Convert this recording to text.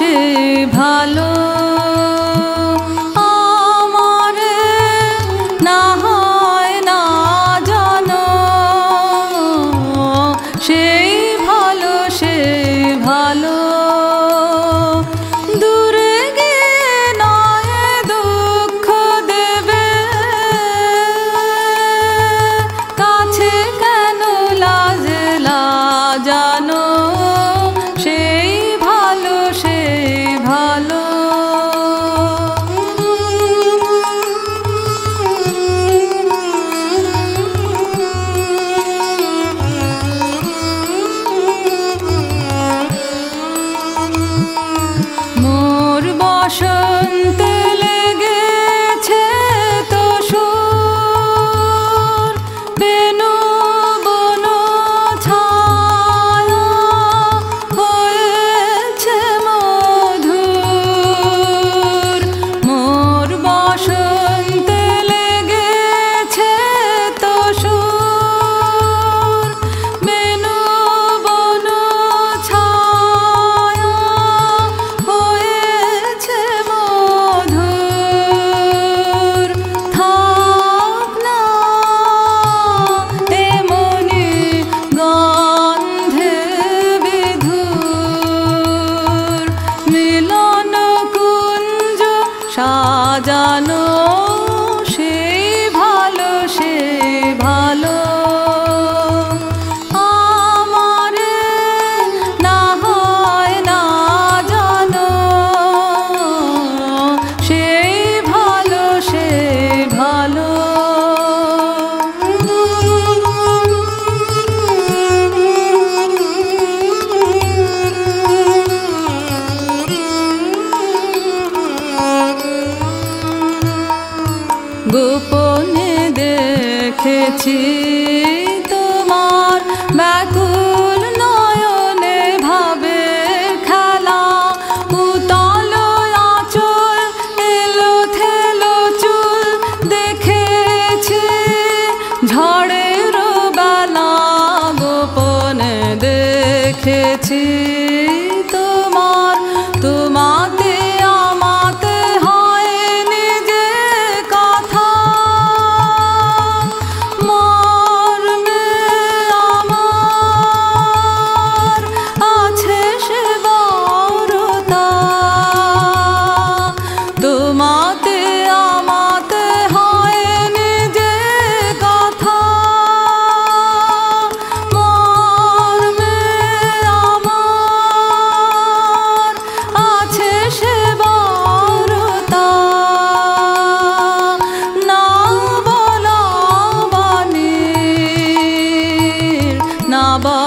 সে ভালো আমারে না হয় না জানো সেই ভালো সে ভালো দূরে গিয়ে নয় দুঃখ দেবে কাছে কেন লাজলা জানো সেই ভালো সে ভালো মোর বসন্তে লেগেছে তো সুর বেনু বন ছায়া হয়েছে মধুর মোর বসন্তে লেগেছে তো সুর বেনু বন ছায়া হয়েছে মধুর থাক না এমনি গন্ধে বিধুর মিলন কুঞ্জ সাজানো সেই ভালো সে ভালো আমারে না হয় না জানো সেই ভালো সে ভালো গোপনে দেখেছি তোমার ব্যাকুল নয়নে ভাবে খেলা উতল আঁচল এলো থেলো চুল দেখেছি ঝড়ের বেলা গোপনে দেখেছি তোমার তোমাতে আমাতে হয়নি যে কথা মর্মে আমার আছে সে বড়তা তোমাতে আমাতে হয়নি যে কথা মর্মে আমার আছে সে বড়তা না বলা বাণীর না